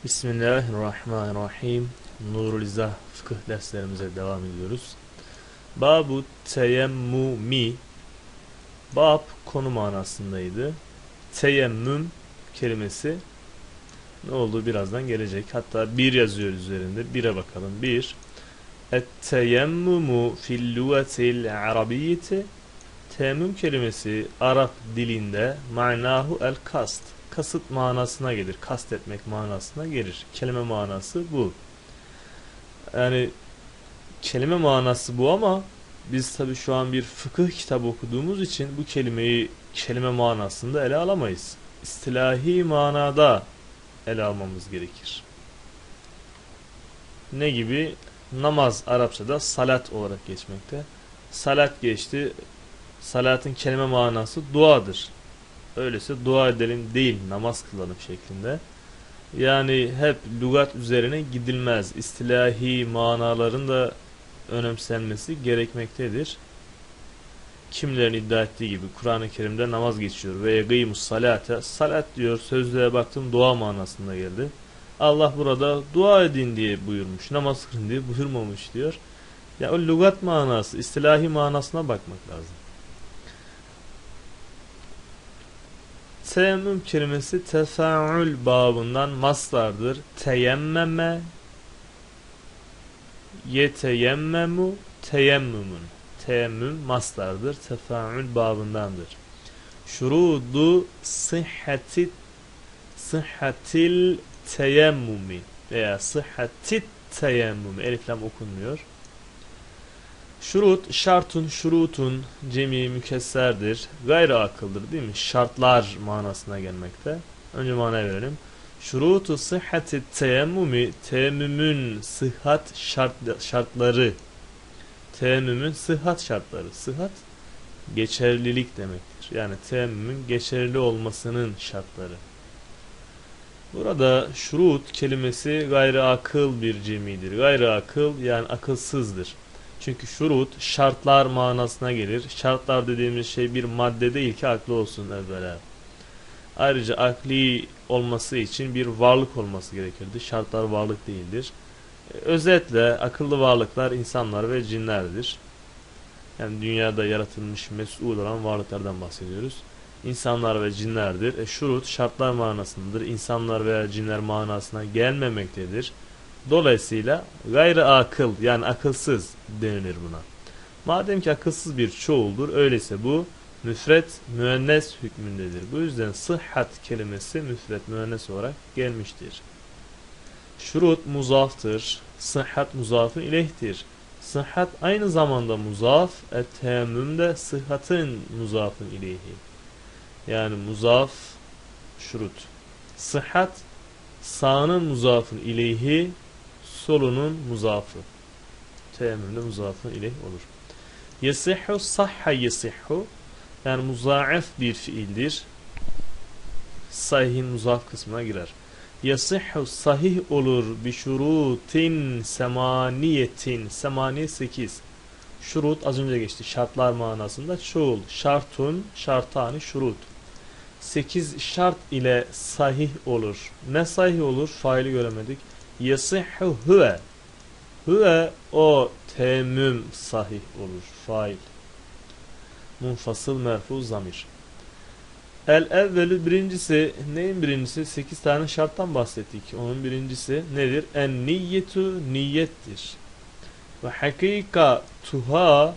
Bismillahirrahmanirrahim. Nurul İzzah fıkıh derslerimize devam ediyoruz. Babu teyemmumi. Bab konu manasındaydı. Teyemmüm kelimesi ne olduğu birazdan gelecek. Hatta bir yazıyor üzerinde. Bire bakalım. Bir. Et-teyemmumu fil lugatil arabiyyeti. Teyemmüm kelimesi Arap dilinde manahu el kast. Kasıt manasına gelir. Kast etmek manasına gelir. Kelime manası bu. Yani kelime manası bu ama biz tabii şu an bir fıkıh kitabı okuduğumuz için bu kelimeyi kelime manasında ele alamayız. İstilahi manada ele almamız gerekir. Ne gibi? Namaz Arapçada salat olarak geçmekte. Salat geçti. Salatın kelime manası duadır. Öyleyse dua edelim değil, namaz kılalım şeklinde. Yani hep lügat üzerine gidilmez. İstilahi manaların da önemsenmesi gerekmektedir. Kimilerin iddia ettiği gibi Kur'an-ı Kerim'de namaz geçiyor ve yegîmus salate. Salat diyor, sözlüğe baktım dua manasında geldi. Allah burada dua edin diye buyurmuş, namaz kılın diye buyurmamış diyor. Ya o lügat manası, istilahi manasına bakmak lazım. Teyemmüm kelimesi tefaül babından mastardır. Teyemmeme, yeteyemmemu, teyemmümün. Teyemmüm mastardır. Tefaül babındandır. Şurudu sıhhatil teyemmumi veya sıhhatit teyemmumi. Elif lam okunmuyor. Şurut, şartun, şurutun cemi mükesserdir. Gayrı akıldır değil mi? Şartlar manasına gelmekte. Önce manaya verelim. Şurutu sıhhati teyemmumi, teyemmümün sıhhat şartları. Teyemmümün sıhhat şartları. Sıhhat, geçerlilik demektir. Yani teyemmümün geçerli olmasının şartları. Burada şurut kelimesi gayrı akıl bir cemidir. Gayrı akıl yani akılsızdır. Çünkü şurut şartlar manasına gelir. Şartlar dediğimiz şey bir madde değil ki aklı olsun evvela. Ayrıca akli olması için bir varlık olması gerekirdi. Şartlar varlık değildir. Özetle akıllı varlıklar insanlar ve cinlerdir. Yani dünyada yaratılmış mes'ul olan varlıklardan bahsediyoruz. İnsanlar ve cinlerdir. Şurut şartlar manasındadır. İnsanlar veya cinler manasına gelmemektedir. Dolayısıyla gayrı akıl yani akılsız denilir buna. Madem ki akılsız bir çoğuldur öyleyse bu müfret müennes hükmündedir. Bu yüzden sıhhat kelimesi müfret müennes olarak gelmiştir. Şurut muzaftır. Sıhhat muzafın ileyhtir. Sıhhat aynı zamanda muzaf. Teyemmüm de sıhhatın muzafın ileyhi. Yani muzaf şurut. Sıhhat sağının muzafın ileyhi, solunun muzafı. Teyemmümde muzafın ileyh olur. Yesihhu sahha yesihhu yani muzaaf bir fiildir. Sahih'in muzaf kısmına girer. Yesihhu sahih olur bi şurutin semaniyetin. Semaniye 8. Şurut az önce geçti. Şartlar manasında çoğul. Şartun, şartani, şurut. 8 şart ile sahih olur. Ne sahih olur? Faili göremedik. Yasihhu huve. Huve o teyemmüm sahih olur. Fail. Munfasıl merfu zamir. El evvelü birincisi. Neyin birincisi? 8 tane şarttan bahsettik. Onun birincisi nedir? En niyyetu niyettir. Ve hakikatuha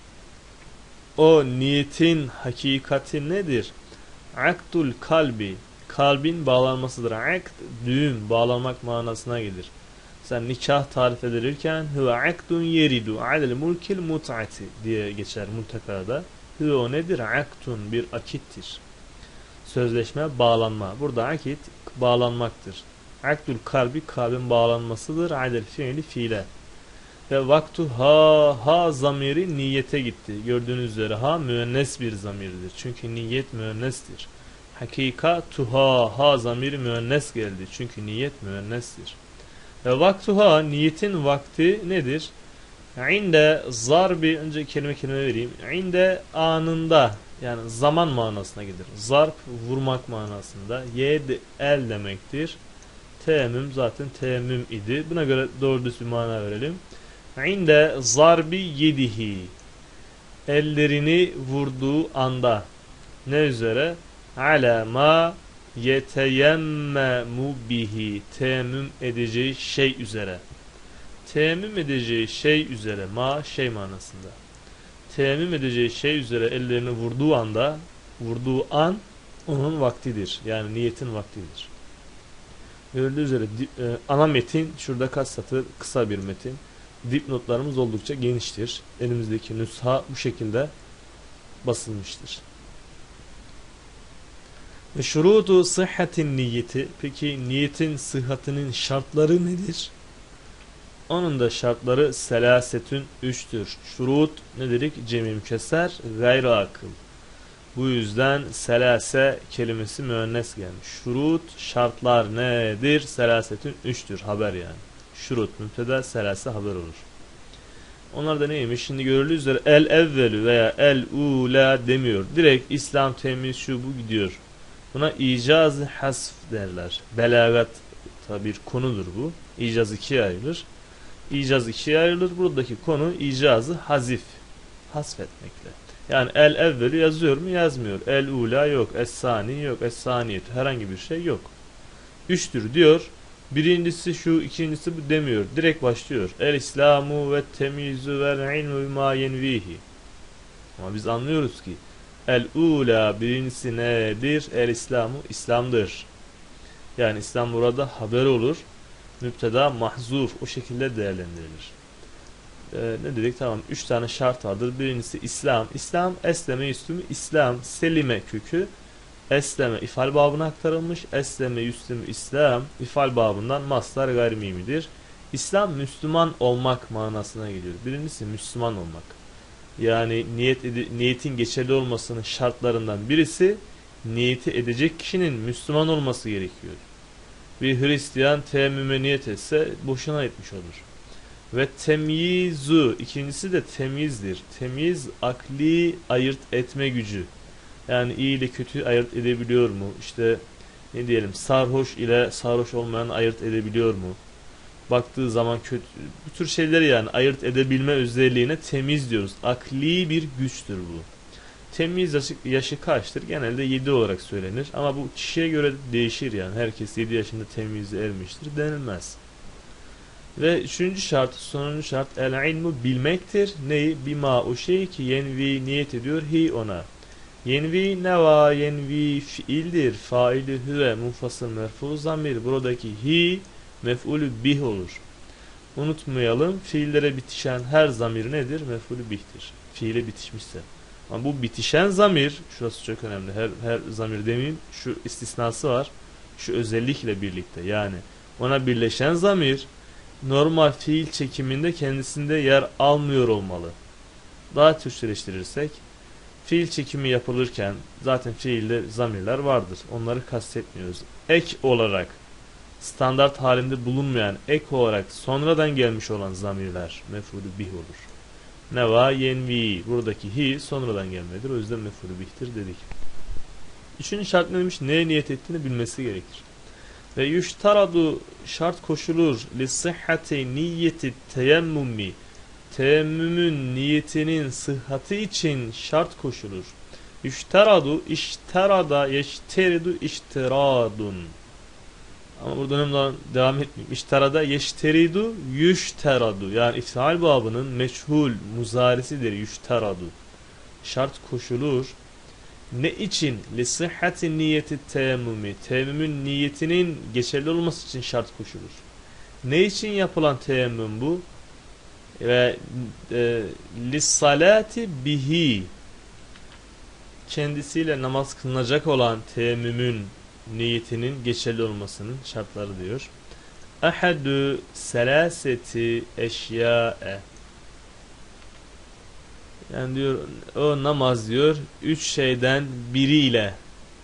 o niyetin hakikati nedir? Akdul kalbi. Kalbin bağlanmasıdır. Akd, düğüm, bağlanmak manasına gelir. Sen nikah tarif edilirken huve akdun yeridu alel mulkil mut'ati diye geçer muntekada. Huve o nedir? Akdun bir akittir. Sözleşme, bağlanma. Burada akit bağlanmaktır. Akdul kalbi kalbin bağlanmasıdır. Alel fiili fiile. Ve vaktu ha zamiri niyete gitti. Gördüğünüz üzere ha müennes bir zamirdir. Çünkü niyet müennestir. Hakikatuha ha zamiri müennes geldi. Çünkü niyet müennestir. Ve vaktuha niyetin vakti nedir? İnde zarbi önce kelime vereyim. İnde anında yani zaman manasına gelir. Zarp vurmak manasında. Yed el demektir. Teyemmüm zaten teyemmüm idi. Buna göre doğru düz bir mana verelim. İnde zarbi yedihi. Ellerini vurduğu anda. Ne üzere? Ala ma yeteyemmemu bihi. Teyemmüm edeceği şey üzere. Teyemmüm edeceği şey üzere. Ma şey manasında. Teyemmüm edeceği şey üzere ellerini vurduğu anda, vurduğu an onun vaktidir. Yani niyetin vaktidir. Görüldüğü üzere ana metin şurada kaç satır, kısa bir metin. Dipnotlarımız oldukça geniştir. Elimizdeki nüsha bu şekilde basılmıştır. Ve şurutu sıhhatin niyeti. Peki niyetin sıhhatinin şartları nedir? Onun da şartları selasetün 3'tür. Şurut ne dedik? Cem-i mükesser gayr akıl. Bu yüzden selase kelimesi müennes gelmiş. Şurut şartlar nedir? Selasetün 3'tür. Haber yani. Şurut müpteda, selase haber olur. Onlar da neymiş? Şimdi görüldüğü üzere el evvelü veya el ula demiyor. Direkt İslam temiz şu bu gidiyor. Buna icaz-ı hasf derler. Belagat tabi bir konudur bu. İcaz ikiye ayrılır. İcaz ikiye ayrılır. Buradaki konu icazı hazif. Hasfetmekle. Yani el evvelü yazıyor mu? Yazmıyor. El ula yok. Es-sani yok. Es-saniyet herhangi bir şey yok. Üçtür diyor. Birincisi şu, ikincisi bu demiyor. Direkt başlıyor. El İslamu ve temyizu vel ilmu ma yenvihi. Ama biz anlıyoruz ki el ula birincisi nedir? El İslamu İslam'dır. Yani İslam burada haber olur. Müpteda mahzuf o şekilde değerlendirilir. Ne dedik? Tamam. 3 tane şart vardır. Birincisi İslam. İslam esleme üstümü İslam. Selime kökü. Esleme ifal babına aktarılmış. Esleme üstümü İslam. İfal babından mastar gayrimimidir. İslam Müslüman olmak manasına geliyor. Birincisi Müslüman olmak. Yani niyetin geçerli olmasının şartlarından birisi niyeti edecek kişinin Müslüman olması gerekiyor. Bir Hristiyan teyemmüme niyet etse boşuna etmiş olur. Ve temyizu ikincisi de temyizdir. Temyiz akli ayırt etme gücü. Yani iyi ile kötü ayırt edebiliyor mu? İşte ne diyelim sarhoş ile sarhoş olmayan ayırt edebiliyor mu? Baktığı zaman kötü bu tür şeyleri yani ayırt edebilme özelliğine temyiz diyoruz. Akli bir güçtür bu. Temyiz yaşı kaçtır? Genelde 7 olarak söylenir. Ama bu kişiye göre değişir yani. Herkes 7 yaşında temyize ermiştir denilmez. Ve üçüncü şart, sonuncu şart el ilmu bilmektir. Neyi? Bima o şey ki yenvi niyet ediyor hi ona. Yenvi neva yenvi fiildir. Faili hüve munfasıl merfu zamir. Buradaki hi mef'ulü bih olur. Unutmayalım fiillere bitişen her zamir nedir? Mef'ulü bihtir. Fiile bitişmişse. Ama bu bitişen zamir, şurası çok önemli. Her zamir demeyeyim. Şu istisnası var. Şu özellikle birlikte. Yani ona birleşen zamir normal fiil çekiminde kendisinde yer almıyor olmalı. Daha Türkçeleştirirsek fiil çekimi yapılırken zaten fiilde zamirler vardır. Onları kastetmiyoruz. Ek olarak standart halinde bulunmayan ek olarak sonradan gelmiş olan zamirler mef'ulü bih olur. Neva yenvi buradaki hi sonradan gelmedir. O yüzden mef'ulü bihtir dedik. Üçüncü şart neymiş? Neye niyet ettiğini bilmesi gerekir. Ve yüştaradu şart koşulur li sıhhati niyeti teyemmumi teyemmümün niyetinin sıhhati için şart koşulur. Yüştaradu işterada yeşteridu iştiradun. Ama burada önemli devam etmeyeyim. İşterada yeşteridu yüşteradu. Yani iftial babının meçhul muzarisidir yüşteradu. Şart koşulur. Ne için? Lisihhati niyeti teyemmümü. Teyemmümün niyetinin geçerli olması için şart koşulur. Ne için yapılan teyemmüm bu? Ve lissalati bihi. Kendisiyle namaz kılınacak olan teyemmümün niyetinin geçerli olmasının şartları diyor. Ahadü selaseti eşya'e. Yani diyor o namaz diyor 3 şeyden biriyle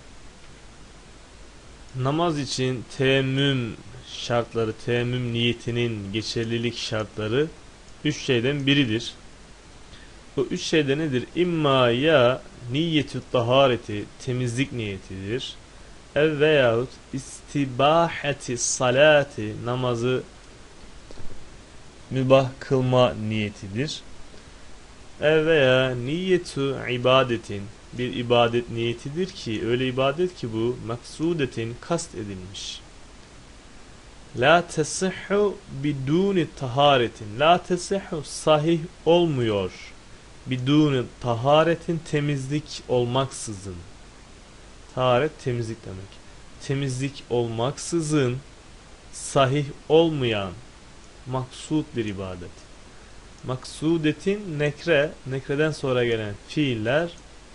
namaz için teyemmüm şartları, teyemmüm niyetinin geçerlilik şartları 3 şeyden biridir. Bu 3 şeyde nedir? İmma ya niyetü tahareti temizlik niyetidir. ev veyahut istibahati salati namazı mübah kılma niyetidir. Ev veya niyetu ibadetin bir ibadet niyetidir ki öyle ibadet ki bu maksudetin kast edilmiş. La tesihhu biduni taharetin. La tesihhu sahih olmuyor. Biduni taharetin temizlik olmaksızın. Taharet temizlik demek. Temizlik olmaksızın sahih olmayan maksud bir ibadet. Maksudetin nekreden sonra gelen fiiller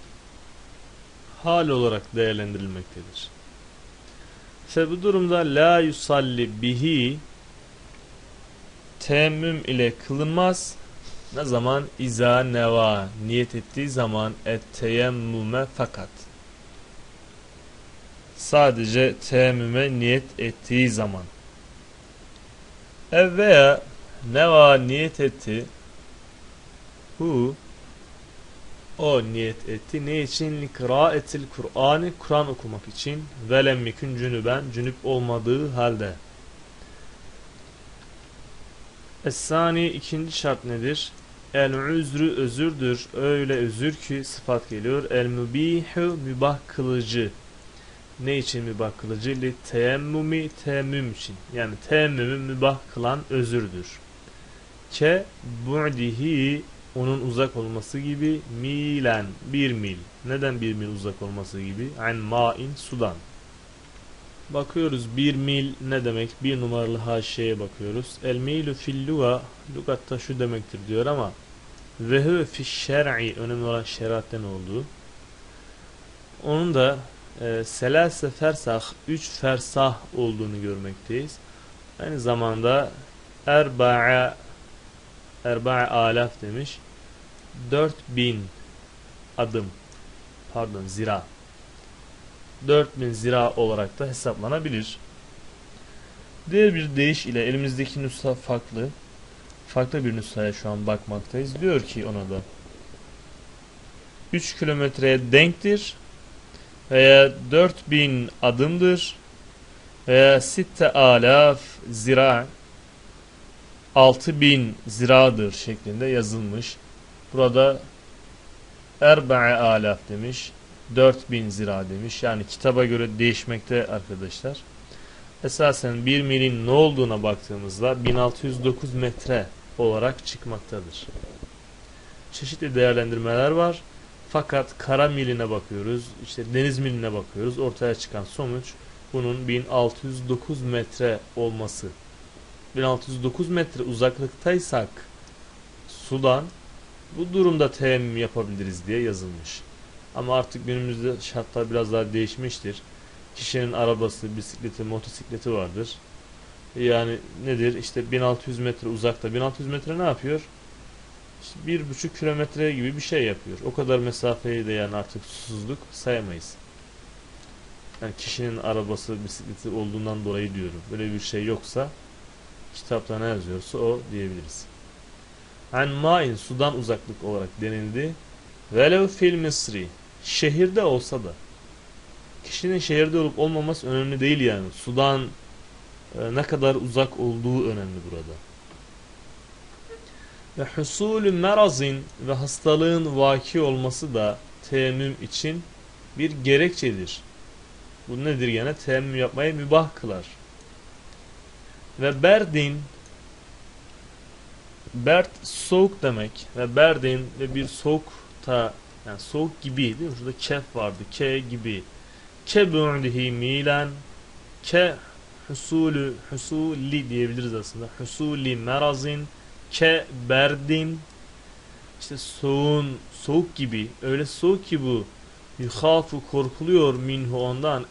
hal olarak değerlendirilmektedir. İşte bu durumda la yusalli bihi teyemmüm ile kılınmaz. Ne zaman? İza neva niyet ettiği zaman et teyemmüme fakat. Sadece teyemmüme niyet ettiği zaman. Ev veya neva niyet etti. O niyet etti. Ne için? Likiraatil Kur'an'ı Kur'an okumak için. Velem yekun cünüben cünüp olmadığı halde. Es-sani ikinci şart nedir? El-üzrü özürdür. Öyle özür ki sıfat geliyor. El-mübihu mübah kılıcı. Ne için mübah kılıcı? Li teyemmumi teyemmüm için. Yani teyemmümü mübah kılan özürdür. Ke bu'dihi onun uzak olması gibi milen bir mil. Neden bir mil uzak olması gibi? An ma'in sudan. Bakıyoruz bir mil ne demek? Bir numaralı haşiyeye bakıyoruz. El milu fil luga lugatta şu demektir diyor ama ve hu fi şer'i önemli olan şeriatten olduğu. Onun da selase fersah 3 fersah olduğunu görmekteyiz. Aynı zamanda erba'a alaf demiş. 4000 adım zira 4000 zira olarak da hesaplanabilir. Diğer bir deyiş ile elimizdeki nüsha farklı bir nüshaya şu an bakmaktayız. Diyor ki ona da 3 kilometreye denktir veya 4000 adımdır veya 6000 zira 6000 ziradır şeklinde yazılmış. Burada erba'a alaf demiş. 4000 zira demiş. Yani kitaba göre değişmekte arkadaşlar. Esasen 1 milin ne olduğuna baktığımızda 1609 metre olarak çıkmaktadır. Çeşitli değerlendirmeler var. Fakat kara miline bakıyoruz. İşte deniz miline bakıyoruz. Ortaya çıkan sonuç bunun 1609 metre olması. 1609 metre uzaklıktaysak sudan bu durumda teyemmüm yapabiliriz diye yazılmış. Ama artık günümüzde şartlar biraz daha değişmiştir. Kişinin arabası, bisikleti, motosikleti vardır. Yani nedir? İşte 1600 metre uzakta. 1600 metre ne yapıyor? İşte 1,5 kilometre gibi bir şey yapıyor. O kadar mesafeyi de yani artık susuzluk sayamayız. Yani kişinin arabası, bisikleti olduğundan dolayı diyorum. Böyle bir şey yoksa kitapta ne yazıyorsa o diyebiliriz. An ma'in sudan uzaklık olarak denildi. Velev fil misri şehirde olsa da kişinin şehirde olup olmaması önemli değil yani. Sudan ne kadar uzak olduğu önemli burada. Ve husulü merazin ve hastalığın vaki olması da teyemmüm için bir gerekçedir. Bu nedir gene? Teyemmüm yapmayı mübah kılar. Ve berdin berd soğuk demek ve berdin ve bir soğukta yani soğuk gibi değil mi? Şurada kef vardı. Ke gibi. Ke bu'dihi milen ke husuli diyebiliriz aslında. Husuli merazin ke berdin işte soğuk gibi öyle soğuk ki bu yuhafu korkuluyor minhu ondan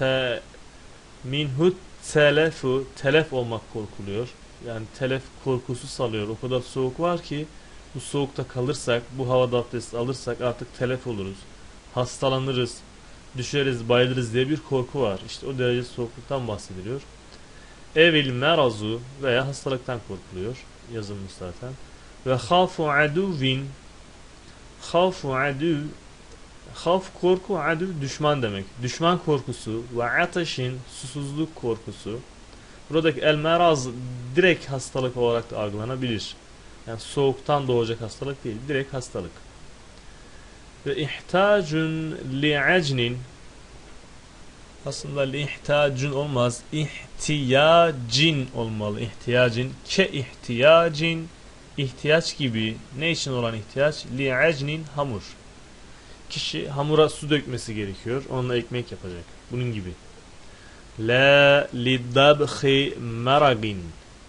minhu telef olmak korkuluyor. Yani telef korkusu salıyor. O kadar soğuk var ki bu soğukta kalırsak, bu havada abdest alırsak artık telef oluruz. Hastalanırız, düşeriz, bayılırız diye bir korku var. İşte o derece soğukluktan bahsediliyor. Evil merazu veya hastalıktan korkuluyor. Yazılmış zaten. Ve hafu aduvin hafu adu Havf korku, adü düşman demek. Düşman korkusu ve ateşin susuzluk korkusu. Buradaki el meraz direkt hastalık olarak da algılanabilir. Yani soğuktan doğacak hastalık değil, direkt hastalık. Ve ihtacun li'acnin, aslında li'ihtacun olmaz, ihtiyacin olmalı. İhtiyacin ke ihtiyacin, ihtiyaç gibi. Ne için olan ihtiyaç? Li'acnin hamur. Kişi hamura su dökmesi gerekiyor. Onunla ekmek yapacak. Bunun gibi. La lidabhi meragin,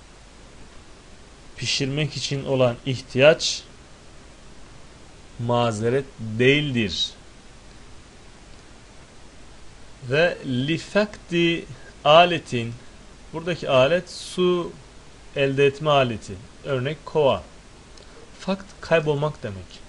pişirmek için olan ihtiyaç mazeret değildir. Ve lifakti aletin, buradaki alet su elde etme aleti. Örnek kova. Fakt kaybolmak demek.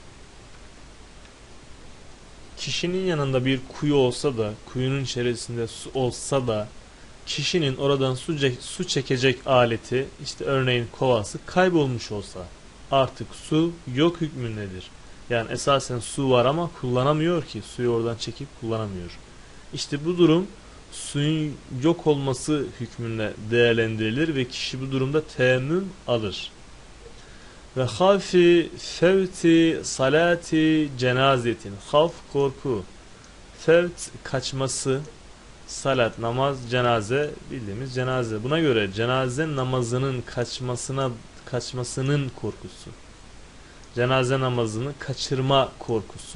Kişinin yanında bir kuyu olsa da, kuyunun içerisinde su olsa da, kişinin oradan su çekecek aleti, işte örneğin kovası kaybolmuş olsa, artık su yok hükmündedir. Yani esasen su var ama kullanamıyor ki, suyu oradan çekip kullanamıyor. İşte bu durum suyun yok olması hükmünde değerlendirilir ve kişi bu durumda teyemmüm alır. Ve havfi fevti salati cenazetin, havf korku, fevt kaçması, salat namaz, cenaze bildiğimiz cenaze. Buna göre cenaze namazının kaçmasının korkusu. Cenaze namazını kaçırma korkusu.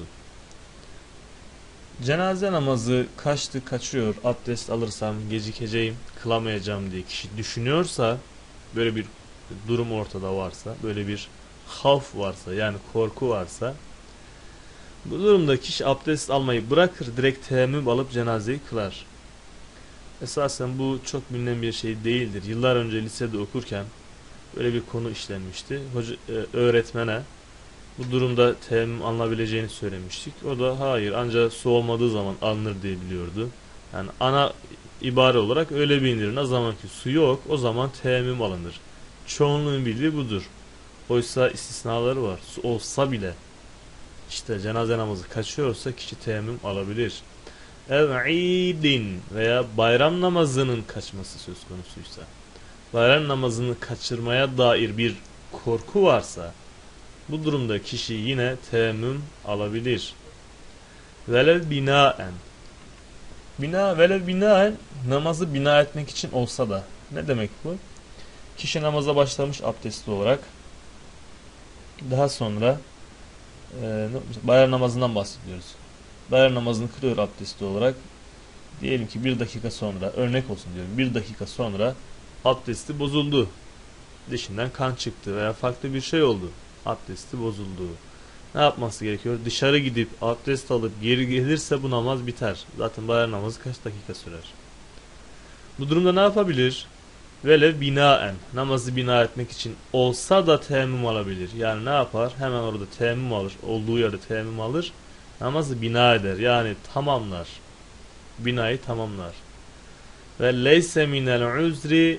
Cenaze namazı kaçıyor, abdest alırsam gecikeceğim, kılamayacağım diye kişi düşünüyorsa, böyle bir durum ortada varsa, böyle bir havf varsa, yani korku varsa, bu durumda kişi abdest almayı bırakır, direkt teyemmüm alıp cenazeyi kılar. Esasen bu çok bilinen bir şey değildir. Yıllar önce lisede okurken böyle bir konu işlenmişti. Öğretmene bu durumda teyemmüm alınabileceğini söylemiştik. O da hayır, ancak su olmadığı zaman alınır diye biliyordu. Yani ana ibare olarak öyle bilinir. Ne zaman ki su yok, o zaman teyemmüm alınır. Çoğunluğun bildiği budur. Oysa istisnaları var. Su olsa bile işte cenaze namazı kaçıyorsa kişi teyemmüm alabilir. Ev'idin veya bayram namazının kaçması söz konusuysa, bayram namazını kaçırmaya dair bir korku varsa, bu durumda kişi yine teyemmüm alabilir. Velev binaen, velev binaen, namazı bina etmek için olsa da. Ne demek bu? Kişi namaza başlamış abdestli olarak, daha sonra bayram namazından bahsediyoruz. Bayram namazını kılıyor abdestli olarak. Diyelim ki 1 dakika sonra, örnek olsun diyorum, 1 dakika sonra abdesti bozuldu. Dişinden kan çıktı veya farklı bir şey oldu. Abdesti bozuldu. Ne yapması gerekiyor? Dışarı gidip abdest alıp geri gelirse bu namaz biter. Zaten bayram namazı kaç dakika sürer? Bu durumda ne yapabilir? Velev binaen, namazı bina etmek için olsa da teyemmüm alabilir. Yani ne yapar? Hemen orada teyemmüm alır. Olduğu yerde teyemmüm alır. Namazı bina eder. Yani tamamlar. Binayı tamamlar. Ve leyse minel uzri,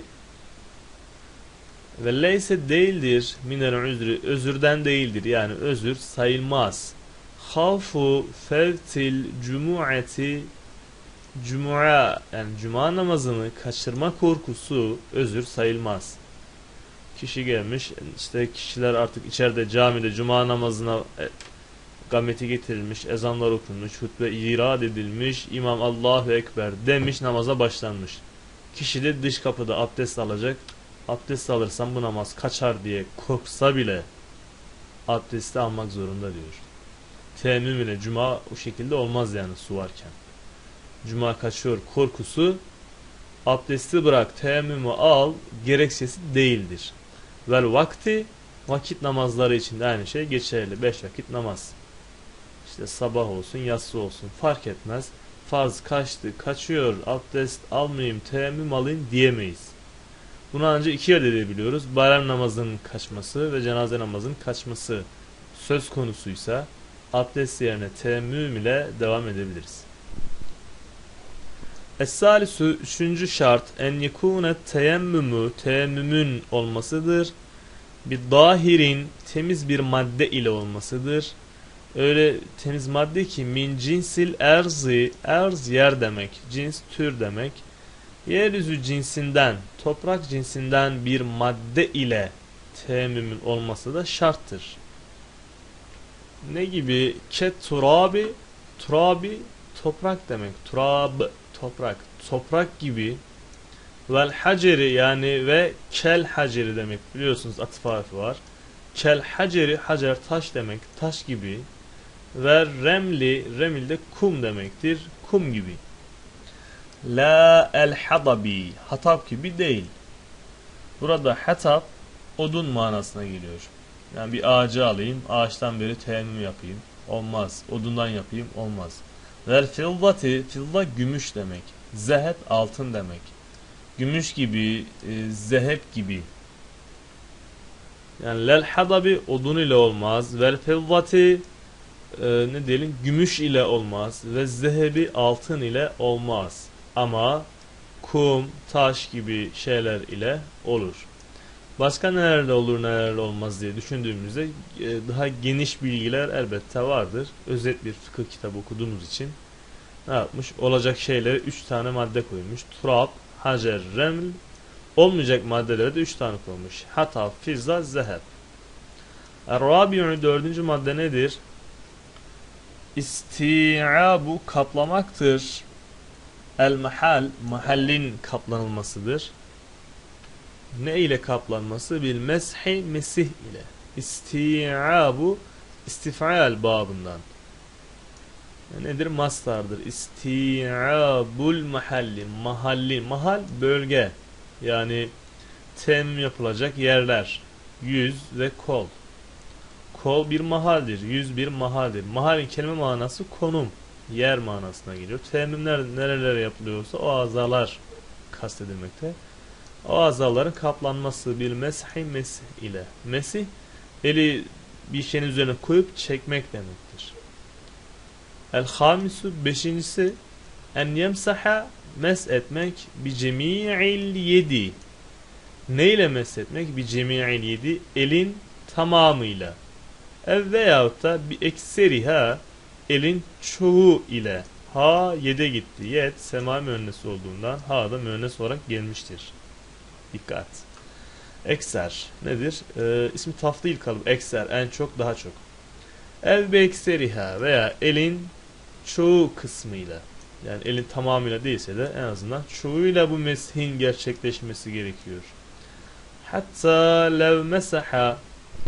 ve leyse değildir minel uzri, özürden değildir. Yani özür sayılmaz. Havfu fevtil cumu'ati, cuma, yani cuma namazını kaçırma korkusu özür sayılmaz. Kişi gelmiş, işte kişiler artık içeride camide cuma namazına gameti getirilmiş, ezanlar okunmuş, hutbe irad edilmiş, imam Allahu Ekber demiş, namaza başlanmış. Kişi de dış kapıda abdest alacak. Abdest alırsam bu namaz kaçar diye korksa bile abdesti almak zorunda diyor. Teyemmüm ile cuma o şekilde olmaz yani su varken. Cuma kaçıyor korkusu, abdesti bırak, teyemmümü al gerekçesi değildir. Vel vakti, vakit namazları için de aynı şey geçerli. 5 vakit namaz. İşte sabah olsun, yatsı olsun fark etmez. Farz kaçtı, kaçıyor, abdest almayayım, teyemmüm alayım diyemeyiz. Bunu ancak iki yerde edebiliyoruz. Bayram namazının kaçması ve cenaze namazının kaçması söz konusuysa abdest yerine teyemmüm ile devam edebiliriz. Es-salisu, üçüncü şart, en yekûne teyemmümü, teyemmümün olmasıdır. Bir dahirin, temiz bir madde ile olmasıdır. öyle temiz madde ki min cinsil erzi, erz yer demek, cins tür demek. Yeryüzü cinsinden, toprak cinsinden bir madde ile teyemmümün olması da şarttır. Ne gibi? Turabi, turabi toprak demek. Turab toprak. Toprak gibi. Vel haceri yani ve kel haceri demek. Biliyorsunuz atıf harfi var. Kel haceri, hacer taş demek. Taş gibi. Ve remli, remil de kum demektir. Kum gibi. La el hadabi, hatap gibi değil. Burada hatap odun manasına geliyor. Yani bir ağacı alayım, ağaçtan beri teyemmüm yapayım. Olmaz. Odundan yapayım. Olmaz. Vel fiddati, fidda gümüş demek. Zeheb altın demek. Gümüş gibi, zeheb gibi. Yani lel hadabi odun ile olmaz. Vel fiddati ne diyelim gümüş ile olmaz. Ve zehebi altın ile olmaz. Ama kum, taş gibi şeyler ile olur. Başka nelerde olur nelerde olmaz diye düşündüğümüzde daha geniş bilgiler elbette vardır. Özet bir fıkıh kitabı okuduğumuz için ne yapmış? Olacak şeylere 3 tane madde koymuş. Turab, hacer, reml. Olmayacak maddelere de 3 tane koymuş. Hata, fizza, zeheb. Er-Rabi'u 4. madde nedir? İsti'abu kaplamaktır. El-mahal, mahallin kaplanılmasıdır. Ne ile kaplanması? Bil meshi, mesih ile. İsti'abu, istif'al babından. Nedir? Mastardır. İsti'abul mahalli, mahalli, mahal bölge. Yani tem yapılacak yerler. Yüz ve kol. Kol bir mahaldir, yüz bir mahaldir. Mahalin kelime manası konum, yer manasına geliyor. Teyemmümler nerelere yapılıyorsa o azalar kastedilmekte. O azaların kaplanması bir meshi mesih ile. Mesih, eli bir şeyin üzerine koyup çekmek demektir. El-hamisu, 5.'si en yemsaha, mes etmek bi cemi'il yedi. Ne ile mes etmek? Bi cemi'il yedi, elin tamamıyla. Ev veyahut da bi ekseriha, elin çoğu ile. Ha yede gitti. Yed sema müennesi olduğundan ha da müennes olarak gelmiştir. Dikkat. Ekser nedir? İsmi tafdil kalıbı. Ekser en çok, daha çok. Ev bi ekseriha veya elin çoğu kısmıyla. Yani elin tamamıyla değilse de en azından çoğuyla bu meshin gerçekleşmesi gerekiyor. Hatta lev mesaha,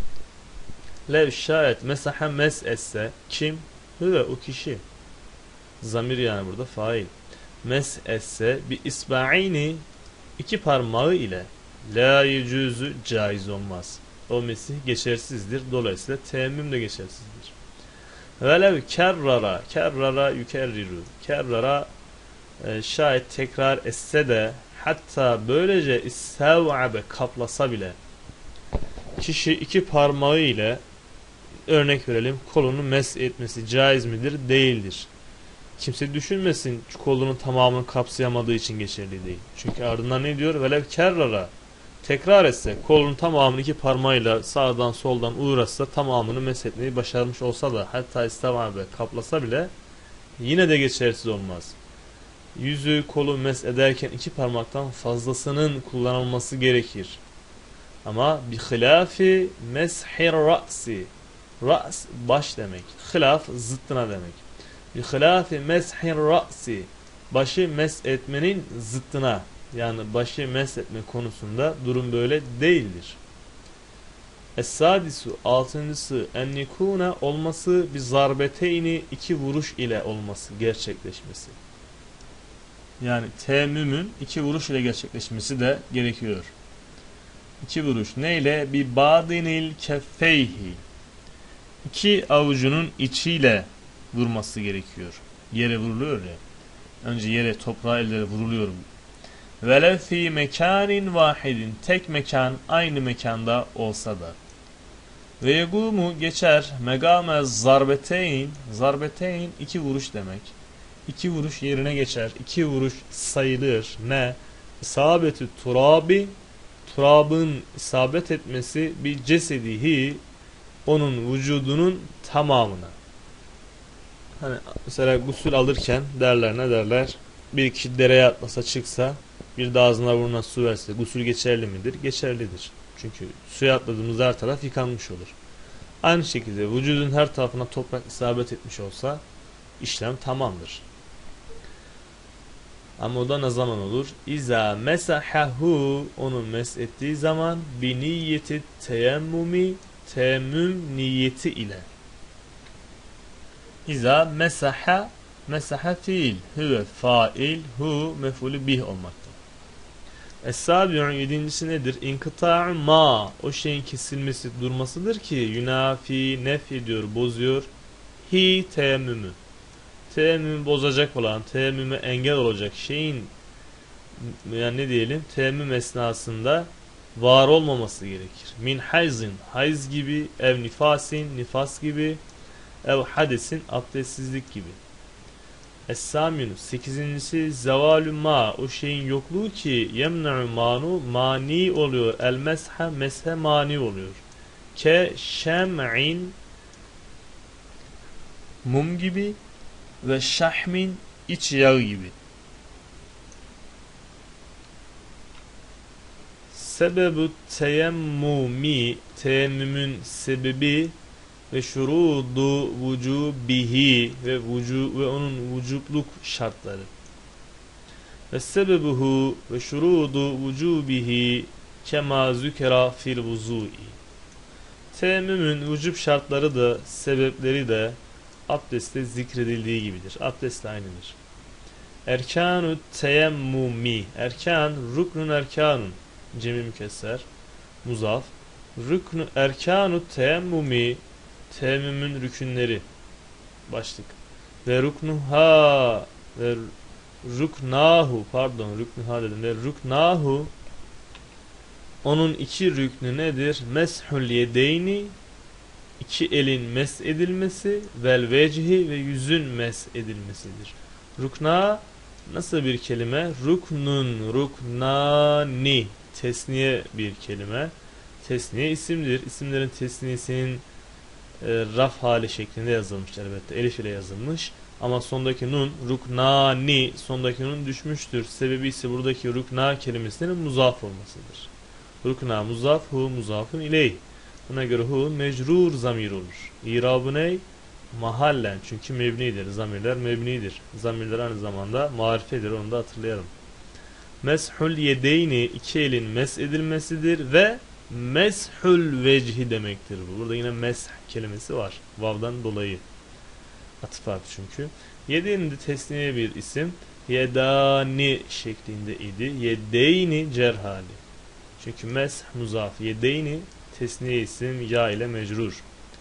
lev şayet mesaha mes etse, kim? Hüve o kişi. Zamir yani burada fail. Mes etse bi isba'ini, 2 parmağı ile la yecuzu, caiz olmaz. O mesih geçersizdir. Dolayısıyla teyemmüm de geçersizdir. Velev kerrara, kerrara yükerriru, kerrara şayet tekrar etse de hatta böylece istev'abe kaplasa bile kişi 2 parmağı ile örnek verelim kolunu mes etmesi caiz midir? Değildir. Kimse düşünmesin kolunun tamamını kapsayamadığı için geçerli değil. Çünkü ardından ne diyor? Velev kerrara, tekrar etse kolunun tamamını 2 parmağıyla sağdan soldan uğraşsa tamamını meshetmeyi başarmış olsa da hatta istev'abe kaplasa bile yine de geçersiz olmaz. Yüzü kolu mes ederken 2 parmaktan fazlasının kullanılması gerekir. Ama bi hilafi meshir ra'si, ra's baş demek. Hilaf zıttına demek. Bi hilafi meshir ra'si, başı mes etmenin zıttına, yani başı mes etme konusunda durum böyle değildir. Es-sadisu, 6.'sı en yekuna olması bir zarbeteyni, 2 vuruş ile olması, gerçekleşmesi. Yani teyemmümün 2 vuruş ile gerçekleşmesi de gerekiyor. 2 vuruş neyle? Bi badinil keffeyhi, 2 avucunun içiyle vurması gerekiyor. Yere vuruluyor ya. Önce yere, toprağa, ellere vuruluyor. Velev fi mekanin vahidin, tek mekan, aynı mekanda olsa da. Ve yegumu geçer megame zarbeteyn, zarbeteyn 2 vuruş demek. 2 vuruş yerine geçer. 2 vuruş sayılır. Ne? İsabetü turabi, turabın isabet etmesi bir cesedihi, onun vücudunun tamamına. Hani mesela gusül alırken derler, ne derler? Bir kişi dereye atlasa çıksa, bir de ağzına burnuna su verse gusül geçerli midir? Geçerlidir. Çünkü suya atladığımızda her taraf yıkanmış olur. Aynı şekilde vücudun her tarafına toprak isabet etmiş olsa işlem tamamdır. Ama o da ne zaman olur? İza mesahahu, onu mes ettiği zaman bi niyeti teyemmumi, teyemmüm niyeti ile. İza mesaha, mesaha fiil, huve fail, hu mef'ulü bih olmakta. Es-sabi'un, yedincisi nedir? İnkıta'u ma, o şeyin kesilmesi, durmasıdır ki yunafi, nef ediyor, bozuyor. Hi teyemmümü. Teyemmümü bozacak olan, teyemmüme engel olacak şeyin, yani ne diyelim, teyemmüm esnasında var olmaması gerekir. Min hayzin, hayz gibi, ev nifasin, nifas gibi, ev hadesin, abdestsizlik gibi. Es-saminu, sekizincisi zevalü ma, o şeyin yokluğu ki yemna'u manu, mani oluyor. El mesha, meshe mani oluyor. Ke şem'in, mum gibi, ve şahmin, iç yağ gibi. Sebebu teyemmumi, teyemmümün sebebi ve şurudu vücubihi ve onun vücubluk şartları. Ve sebebuhu ve şurudu vücubihi kema zükera fil vuzu'i. Teyemmümün vücub şartları da sebepleri de abdestte zikredildiği gibidir. Abdest aynıdır. Erkanu teyemmumi, erkan ruknun erkanun, cemi mükesser, muzaf. Ruknu erkanu teyemmumi, teyemmümün rükünleri, başlık. Ve ruknuha ve ruknahu, pardon ruknuha dedim, ve ruknahu, onun iki rüknü nedir? Meshul yedeyni, iki elin mes edilmesi, vel vecihi ve yüzün mes edilmesidir. Rukna nasıl bir kelime? Ruknun, ruknani, tesniye bir kelime. Tesniye isimdir. İsimlerin tesniyesinin raf hali şeklinde yazılmış elbette. Elif ile yazılmış. Ama sondaki nun, ruknani, sondaki nun düşmüştür. Sebebi ise buradaki rukna kelimesinin muzaf olmasıdır. Rukna muzaf, hu muzafun ileyh. Buna göre hu mecrur zamir olur. İrabı ne? Mahallen, çünkü mebnidir. Zamirler mebnidir. Zamirler aynı zamanda marifedir. Onu da hatırlayalım. Meshul yedeyni, iki elin mes edilmesidir ve meshul vecihi demektir bu. Burada yine mesh kelimesi var. Vav'dan dolayı. Atıf çünkü. Yedeyni de tesniye bir isim. Yedani şeklinde idi. Yedeyni cerhali. Çünkü mesh muzaf. Yedeyni tesniye isim, ya ile mecrur.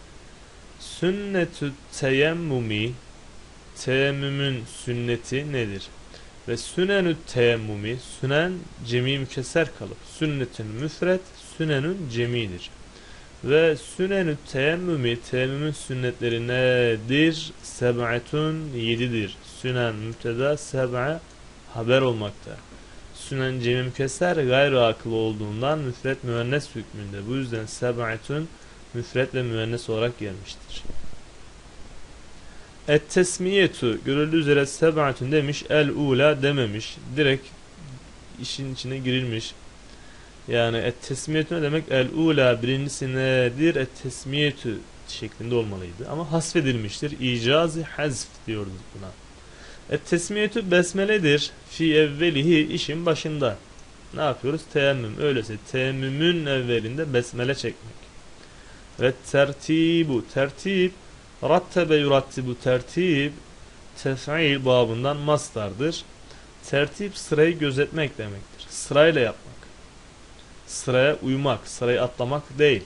Sünnetü teyemmumi, teyemmümün sünneti nedir? Ve sünenü teyemmumi, sünen cemi mükesser kalıp, sünnetin müfret, sünenün cemidir. Ve sünenü teyemmumi, teyemmümün sünnetleri nedir? Seb'atun, yedidir. Sünen müpteda, seb'a haber olmakta. Sünen cemi mükesser gayrı akıllı olduğundan müfret müennes hükmünde. Bu yüzden seb'atun müfret ve müennes olarak gelmiştir. Et-tesmiyetu, görüldüğü üzere seb'atun demiş, el-ula dememiş. Direkt işin içine girilmiş. Yani et-tesmiyetu ne demek? El-ula, birincisi nedir? Et-tesmiyetu şeklinde olmalıydı. Ama hasfedilmiştir. İcazi hazf diyoruz buna. Et-tesmiyetu besmeledir. Fi evvelihi, işin başında. Ne yapıyoruz? Teyemmüm. Öyleyse teyemmümün evvelinde besmele çekmek. Ve tertibu, tertib, rattebe yurattibu, tertib, tef'il babından mastardır. Tertip sırayı gözetmek demektir. Sırayla yapmak. Sıraya uymak, sırayı atlamak değil.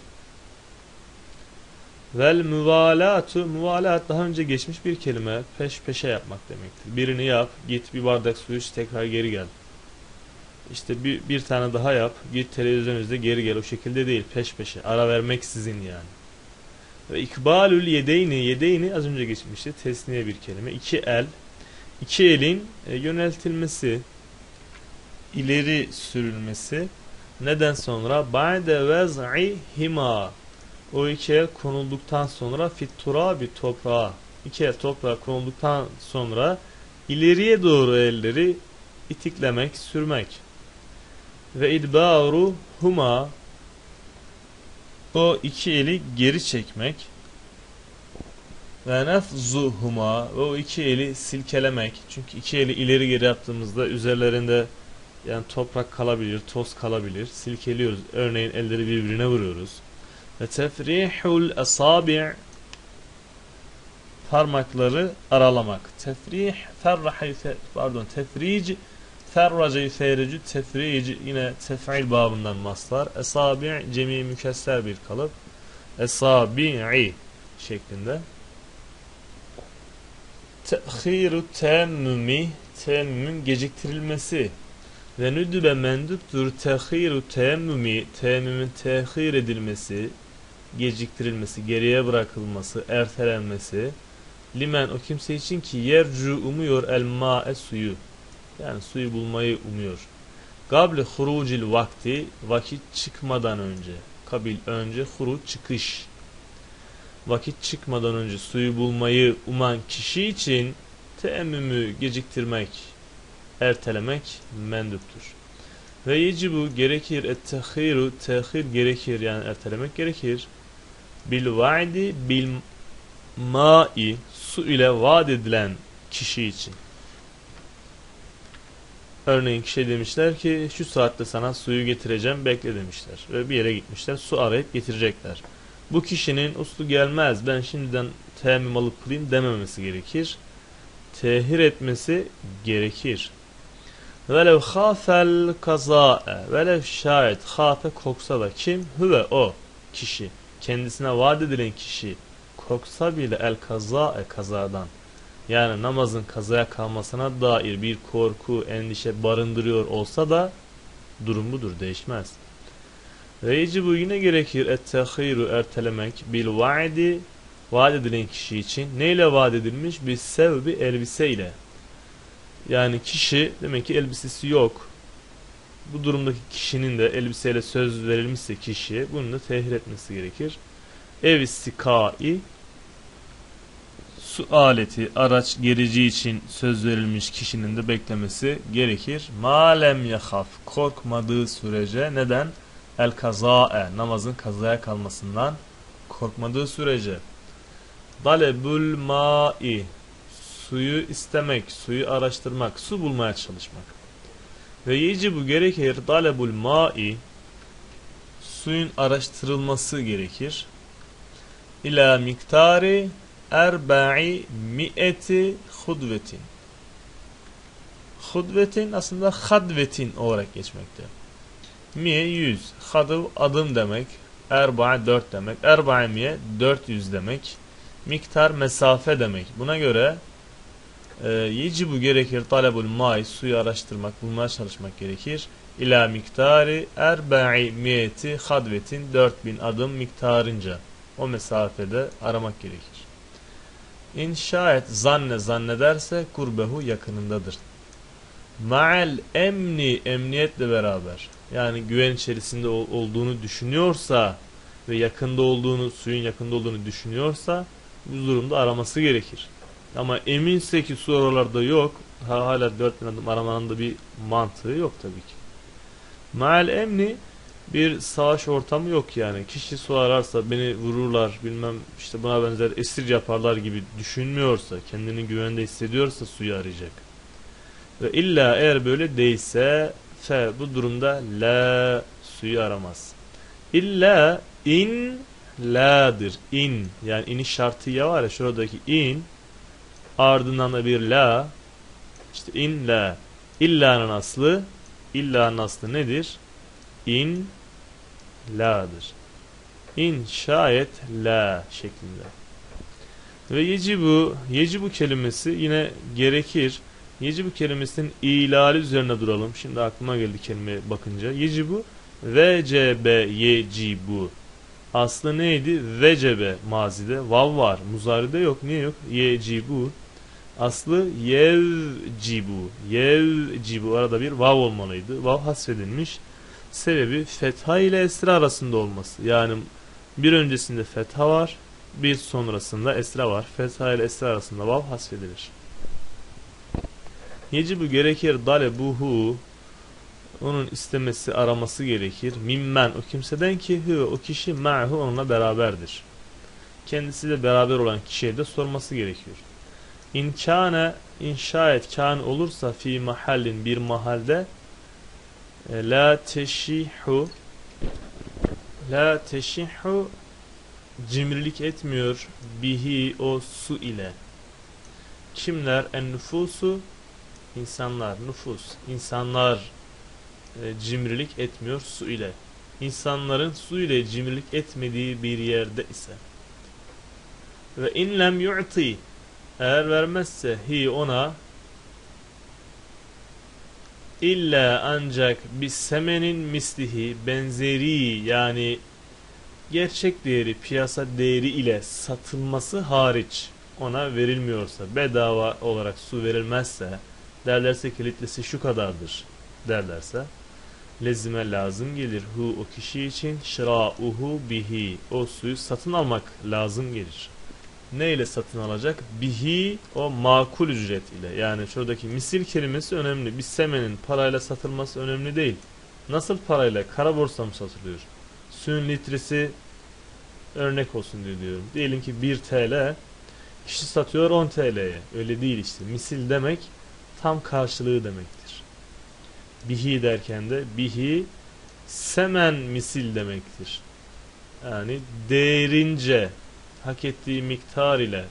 Vel müvalatu, müvalat daha önce geçmiş bir kelime, peş peşe yapmak demektir. Birini yap, git bir bardak su iç, tekrar geri gel. İşte bir tane daha yap, git televizyon izle, geri gel. O şekilde değil, peş peşe, ara vermeksizin yani. Ve ikbalül yedeyni, yedeyni az önce geçmişti, tesniye bir kelime. İki el, iki elin yöneltilmesi, ileri sürülmesi. Neden sonra? Ba'de vez'i hima, o iki el konulduktan sonra fit turabi, toprağa. İki el toprağa konulduktan sonra ileriye doğru elleri itiklemek, sürmek. Ve idbaru huma, o iki eli geri çekmek. Ve nefzuhuma, ve o iki eli silkelemek. Çünkü iki eli ileri geri yaptığımızda üzerlerinde yani toprak kalabilir, toz kalabilir. Silkeliyoruz. Örneğin elleri birbirine vuruyoruz. Ve tefrihul asabi', parmakları aralamak. Tefrih, tefric, ferrace yufericu, tefric yine tef'il babından maslar. Esabi' cemi mükesser bir kalıp. Esabi'i şeklinde. Te'khiru temmumi, temmümün geciktirilmesi. Ve nüdübe menduptur te'khiru temmumi, temmümün tehir edilmesi, geciktirilmesi, geriye bırakılması, ertelenmesi. Limen, o kimse için ki yercu, umuyor, el ma'e, suyu. Yani suyu bulmayı umuyor. Gable hurucil vakti, vakit çıkmadan önce. Kabil önce, huruc çıkış. Vakit çıkmadan önce suyu bulmayı uman kişi için teemmümü geciktirmek, ertelemek menduptur. Ve yecibu, gerekir, ettehiru, tehir gerekir, yani ertelemek gerekir. Bil vaadi bil ma'i, su ile vaat edilen kişi için. Örneğin kişiye demişler ki şu saatte sana suyu getireceğim, bekle demişler. Ve bir yere gitmişler, su arayıp getirecekler. Bu kişinin uslu gelmez, ben şimdiden teyemmüm alıp kılayım dememesi gerekir. Tehir etmesi gerekir. Velev khafel kaza'e, velev şayet khafe, koksa da, kim? Hüve, o kişi. Kendisine vaat edilen kişi korksa bile el kaza'e, kazadan. Yani namazın kazaya kalmasına dair bir korku, endişe barındırıyor olsa da durum budur, değişmez. Ve yecibu, yine gerekir, ettehiru, ertelemek, bil vaadi, vaat edilen kişi için. Neyle vaat edilmiş? Bir sevbi, elbiseyle. Yani kişi demek ki elbisesi yok. Bu durumdaki kişinin de elbiseyle söz verilmişse kişiye, bunu da tehir etmesi gerekir. Ev istikai, su aleti, araç gerici için söz verilmiş kişinin de beklemesi gerekir. Malem yahaf, korkmadığı sürece. Neden? El kazae, namazın kazaya kalmasından korkmadığı sürece. Dalebul ma'i, suyu istemek, suyu araştırmak, su bulmaya çalışmak. Ve yecibu, gerekir, dalebul ma'i, suyun araştırılması gerekir. İla miktari erba'i mi'eti hudvetin. Hudvetin aslında hadvetin olarak geçmekte. Mi'ye 100, hadıv adım demek, erba'a 4 demek, erba'a mi'ye 400 demek, miktar mesafe demek. Buna göre yecibu, gerekir, talebul ma'i, suyu araştırmak, bulmaya çalışmak gerekir. İla miktari erba'i mi'eti hadvetin, 4000 adım miktarınca o mesafede aramak gerekir. İn şayet zanne, zannederse kurbehu, yakınındadır. Ma'al emni, emniyetle beraber, yani güven içerisinde olduğunu düşünüyorsa ve yakında olduğunu, suyun yakında olduğunu düşünüyorsa bu durumda araması gerekir. Ama eminse ki su oralarda yok, hala 4000 adım aramanın da bir mantığı yok tabii ki. Ma'al emni, bir savaş ortamı yok yani. Kişi su ararsa beni vururlar, bilmem işte buna benzer esir yaparlar gibi düşünmüyorsa, kendini güvende hissediyorsa suyu arayacak. Ve illa, eğer böyle değilse fe, bu durumda la, suyu aramaz. İlla in la'dır. İn, yani iniş şartıyla var ya, şuradaki in ardından da bir la, işte in la. İlla'nın aslı nedir? İn la'dır. İn şayet la şeklinde. Ve yecibu kelimesi yine gerekir. Yecibu kelimesinin ilali üzerine duralım. Şimdi aklıma geldi kelimeye bakınca. Yecibu, vecebe yecibu. Aslı neydi? Vecebe mazide. Vav var. Muzaride yok. Niye yok? Yecibu. Aslı yevcibu. Yevcibu. Arada bir vav olmalıydı. Vav hasfedilmiş. Sebebi fetha ile esra arasında olması. Yani bir öncesinde fetha var. bir sonrasında esre var. Fetha ile esre arasında vav hasfedilir. Yecibu gerekir dalebuhu, onun istemesi, araması gerekir. Mimmen, o kimseden ki hu, o kişi ma'hu, onunla beraberdir. Kendisiyle beraber olan kişiye de sorması gerekiyor. İnkâne, inşayet kâne olursa fi mahallin, bir mahalde la teşihu cimrilik etmiyor bihi, o su ile. Kimler? En nüfusu, insanlar, nüfus, insanlar cimrilik etmiyor su ile. İnsanların su ile cimrilik etmediği bir yerde ise. Ve in lem yu'ti, eğer vermezse hi, ona, illa ancak bis semenin mislihi, benzeri, yani gerçek değeri, piyasa değeri ile satılması hariç ona verilmiyorsa, bedava olarak su verilmezse, derlerse ki litresi şu kadardır derlerse, lezime lazım gelir hu, o kişi için, şirauhu bihi, o suyu satın almak lazım gelir. Ne ile satın alacak? Bihi, o makul ücret ile. Yani şuradaki misil kelimesi önemli. Bir semenin parayla satılması önemli değil. Nasıl parayla? Kara borsa mı satılıyor? Suyun litresi, örnek olsun diyorum. Diyelim ki 1 TL, kişi satıyor 10 TL'ye. Öyle değil işte. Misil demek tam karşılığı demektir. Bihi derken de bihi semen misil demektir. Yani değerince, hak ettiği miktar ile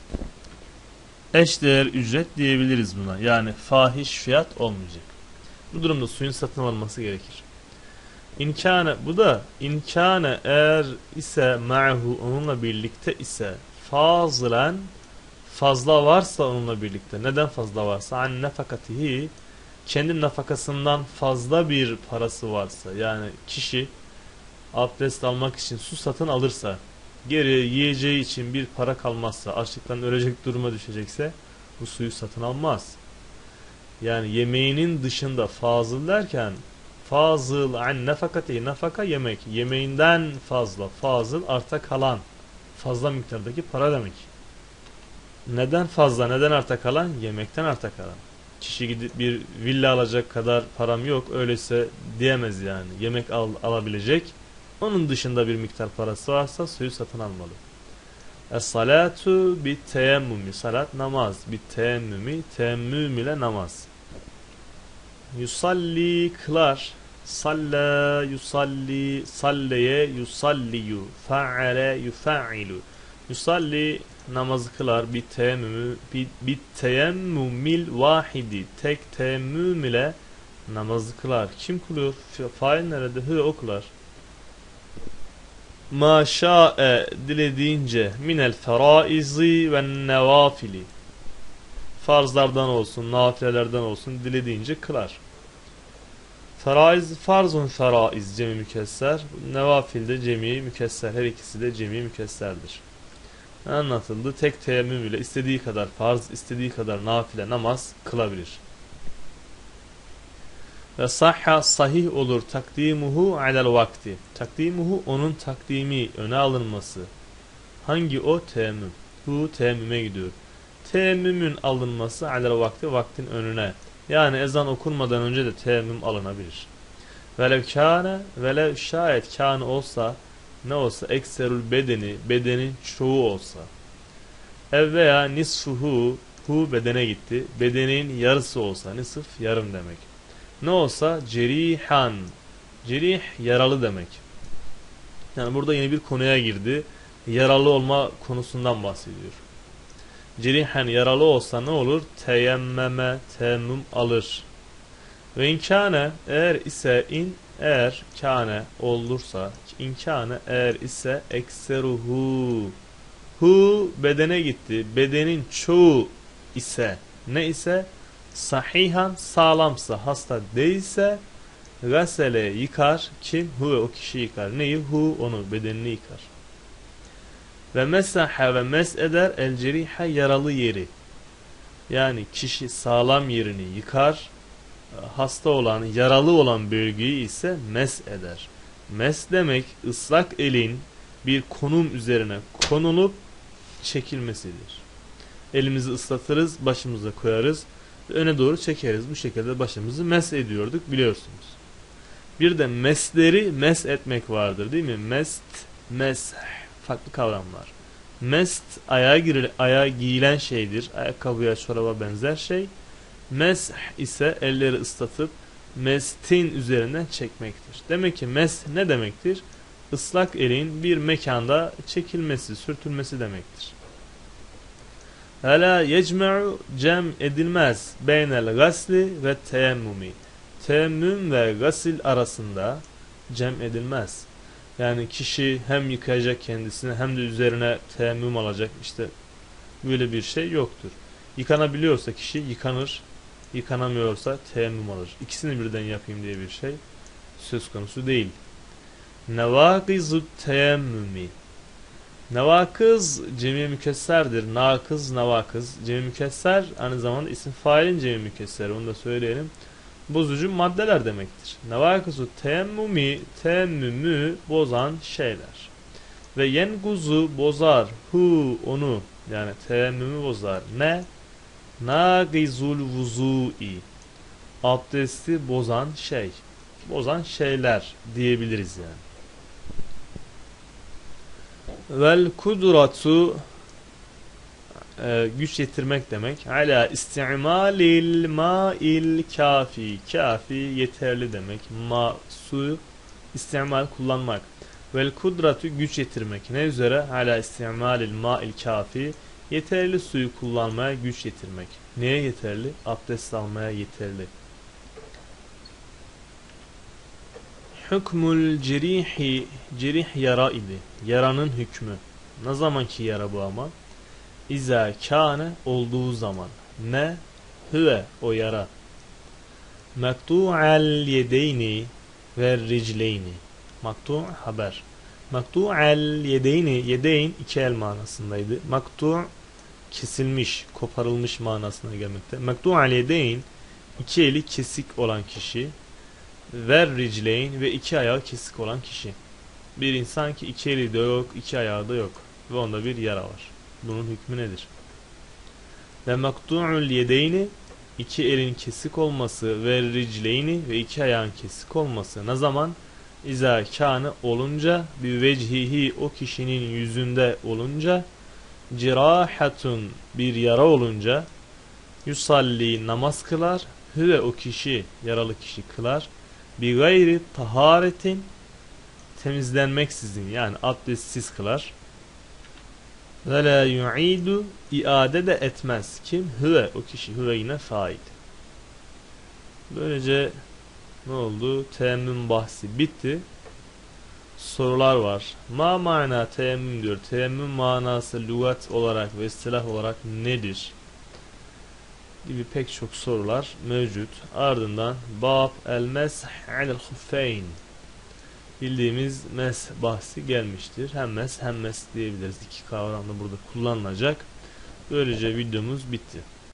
eşdeğer ücret diyebiliriz buna. Yani fahiş fiyat olmayacak. Bu durumda suyun satın alınması gerekir. İnkâne, bu da inkâne eğer ise ma'hu, onunla birlikte ise, fazılen, fazla varsa onunla birlikte. Neden fazla varsa? An nefakatihi, kendi nafakasından fazla bir parası varsa, yani kişi abdest almak için su satın alırsa, geri yiyeceği için bir para kalmazsa, açlıktan ölecek duruma düşecekse bu suyu satın almaz. Yani yemeğinin dışında, fazıl derken fazıl an nefakati, nafaka yemek, yemeğinden fazla, fazıl arta kalan, fazla miktardaki para demek. Neden fazla, neden arta kalan? Yemekten arta kalan. Kişi gidip bir villa alacak kadar param yok, öyleyse diyemez yani. Yemek alabilecek. Onun dışında bir miktar parası varsa suyu satın almalı. Es-salatu bit-teyemmumi, salat namaz, bit-teyemmumi, teyemmüm ile namaz. Yusalli, kılar. Salla yusalli, salleye yusalliyu, fa'ale yufa'ilu. Yusalli, namazı kılar, bit-teyemmumil vahidi, tek teyemmüm ile namazı kılar. Kim kılıyor? Fail nerede? Hı, o kılar. Ma şa'e, dilediğince, minel feraizi ve nevafili, farzlardan olsun, nafilelerden olsun, dilediğince kılar. Feraiz, farzun feraiz cemi mükesser, nevafil de cemi mükesser, her ikisi de cemi mükesserdir. Anlatıldı. Tek teyemmüm ile istediği kadar farz, istediği kadar nafile namaz kılabilir. Ve sahha, sahih olur, takdimuhu alel vakti. Takdimuhu, onun takdimi, öne alınması. Hangi o? Teyemmüm. Bu teyemmüme gidiyor. Teyemmümün alınması alel vakti, vaktin önüne. Yani ezan okunmadan önce de teyemmüm alınabilir. Velev kâne, velev şayet kâne olsa, ne olsa, ekserül bedeni, bedenin çoğu olsa. Ev veya nisfuhu, hu bedene gitti, bedenin yarısı olsa, nisf yarım demek. Ne olsa, cerihan, cerih yaralı demek. Yani burada yeni bir konuya girdi. Yaralı olma konusundan bahsediyor. Cerihan, yaralı olsa ne olur? Teyemmeme, teyemmüm alır. Ve inkâne, eğer ise, eğer kâne olursa, inkâne eğer ise, ekseruhu, hu bedene gitti, bedenin çoğu ise, ne ise, sahihan, sağlamsa, hasta değilse, gasele, yıkar. Kim? Hu, o kişi yıkar. Neyi? Hu, onu, bedenini yıkar. Ve mesaha, ve mes eder, el ceriha, yaralı yeri. Yani kişi sağlam yerini yıkar, hasta olan, yaralı olan bölgeyi ise mes eder. Mes demek ıslak elin bir konum üzerine konulup çekilmesidir. Elimizi ıslatırız, başımıza koyarız ve öne doğru çekeriz. Bu şekilde başımızı mes ediyorduk biliyorsunuz. Bir de mesleri mes etmek vardır değil mi? Mest, mesh farklı kavramlar. Mest ayağa giyilen şeydir. Ayakkabıya, çoraba benzer şey. Mesh ise elleri ıslatıp mestin üzerinden çekmektir. Demek ki mes ne demektir? Islak elin bir mekanda çekilmesi, sürtülmesi demektir. Ela yecme'u cem edilmez beynel gasli ve teyemmumi. Teyemmüm ve gasil arasında cem edilmez. Yani kişi hem yıkayacak kendisini hem de üzerine teyemmüm alacak. İşte böyle bir şey yoktur. Yıkanabiliyorsa kişi yıkanır, yıkanamıyorsa teyemmüm alır. İkisini birden yapayım diye bir şey söz konusu değil. Nevâkizut teyemmümi. Nevakız cemi mükesserdir. Nakız, nevakız. Cemi mükesser aynı zamanda isim failin cemi mükesseri. Onu da söyleyelim. Bozucu maddeler demektir. Nevakızu teyemmümi, teyemmümü bozan şeyler. Ve yenguzu bozar, hu onu, yani teyemmümü bozar. Ne? Nagizul vuzu'i. Abdesti bozan şey. Bozan şeyler diyebiliriz yani. Vel kudratu güç yetirmek demek. Ala isti'malil ma'il kafi. Kafi yeterli demek. Ma su isti'mal kullanmak. Vel kudratu güç yetirmek. Ne üzere? Ala isti'malil ma'il kafi. Yeterli suyu kullanmaya güç yetirmek. Neye yeterli? Abdest almaya yeterli. Hükmül cerihi. Cerih yara idi. Yaranın hükmü. Ne zamanki yara bu ama? İza kâne olduğu zaman. Ne? Hüve o yara. Mektu'al yedeyni ve ricleyni. Maktu' haber. Maktu'al yedeyni. Yedeyn iki el manasındaydı. Maktu' kesilmiş, koparılmış manasına gelmekte. Maktu'al yedeyn iki eli kesik olan kişi. Ve ricleyn ve iki ayağı kesik olan kişi. Bir insan ki iki eli de yok, iki ayağı da yok. Ve onda bir yara var. Bunun hükmü nedir? Ve maktu'ul yedeyni iki elin kesik olması ve ricleyni ve iki ayağın kesik olması ne zaman? İza kâne olunca bir vecihi o kişinin yüzünde olunca cirahatun bir yara olunca yusalli namaz kılar ve o kişi yaralı kişi kılar bi gayri taharetin temizlenmeksizin yani abdestsiz kılar. Ve la yu'idu iade de etmez. Kim? Hüve. O kişi. Hüve yine fail. Böylece ne oldu? Teyemmüm bahsi bitti. Sorular var. Ma mana teyemmüm diyor. Teyemmüm manası lügat olarak ve istilah olarak nedir? Gibi pek çok sorular mevcut. Ardından bab el mesh alel huffeyn. Bildiğimiz mes bahsi gelmiştir. Hem mes hem mes diyebiliriz. İki kavram da burada kullanılacak. Böylece videomuz bitti.